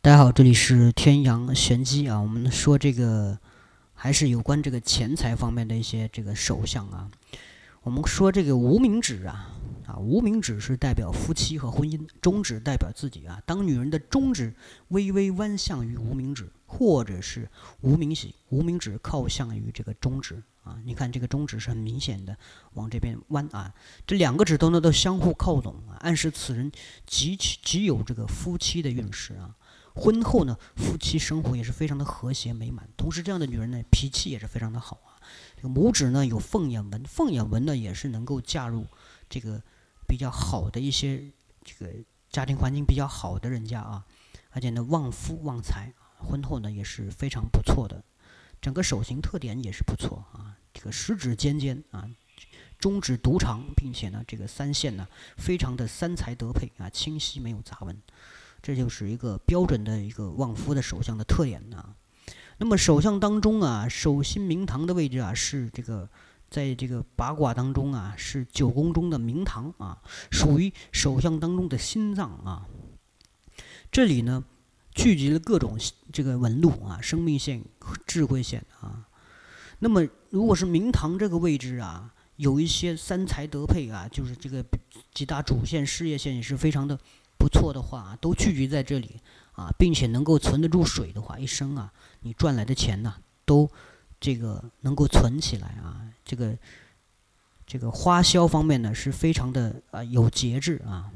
大家好，这里是天阳玄机啊。我们说这个还是有关这个钱财方面的一些这个手相啊。我们说这个无名指无名指是代表夫妻和婚姻，中指代表自己啊。当女人的中指微微弯向于无名指，或者是无名指靠向于这个中指啊，你看这个中指是很明显的往这边弯啊，这两个指头呢都相互靠拢啊，暗示此人极有这个夫妻的运势啊。婚后呢，夫妻生活也是非常的和谐美满。同时，这样的女人呢，脾气也是非常的好啊。这个拇指呢有凤眼纹，凤眼纹呢也是能够嫁入这个比较好的一些这个家庭环境比较好的人家啊，而且呢旺夫旺财，婚后呢也是非常不错的。整个手型特点也是不错啊，这个食指尖尖啊，中指独长，并且呢这个三线呢非常的三才得配啊，清晰没有杂纹。这就是一个标准的一个旺夫的手相的特点啊。那么手相当中啊，手心明堂的位置啊，是这个在这个八卦当中啊，是九宫中的明堂啊，属于手相当中的心脏啊。这里呢聚集了各种这个纹路啊，生命线、智慧线啊。那么如果是明堂这个位置啊，有一些三才得配啊，就是这个几大主线、事业线也是非常的不错的话，都聚集在这里啊，并且能够存得住水的话，一生啊，你赚来的钱呢，都这个能够存起来啊。这个花销方面呢，是非常的有节制啊。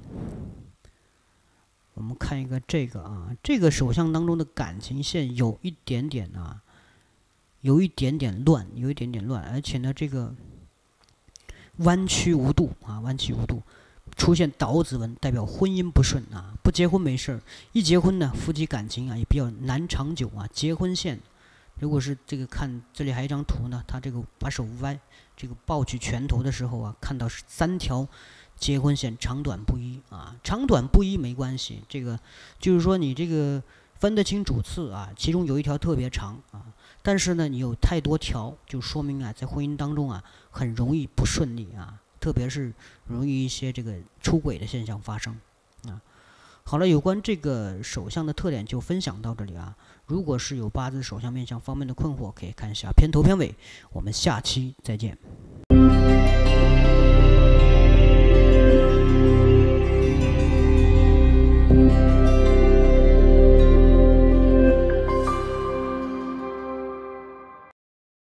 我们看一个这个啊，这个手相当中的感情线有一点点乱，而且呢，这个弯曲无度啊，出现倒子纹，代表婚姻不顺啊。不结婚没事儿，一结婚呢，夫妻感情啊也比较难长久啊。结婚线，如果是这个看这里还有一张图呢，他这个把手歪，这个抱起拳头的时候啊，看到是3条结婚线，长短不一啊。长短不一没关系，这个就是说你这个分得清主次啊，其中有一条特别长啊，但是呢，你有太多条，就说明啊，在婚姻当中啊，很容易不顺利啊。特别是容易一些这个出轨的现象发生啊。好了，有关这个手相的特点就分享到这里啊。如果是有八字手相面相方面的困惑，可以看一下片头片尾。我们下期再见。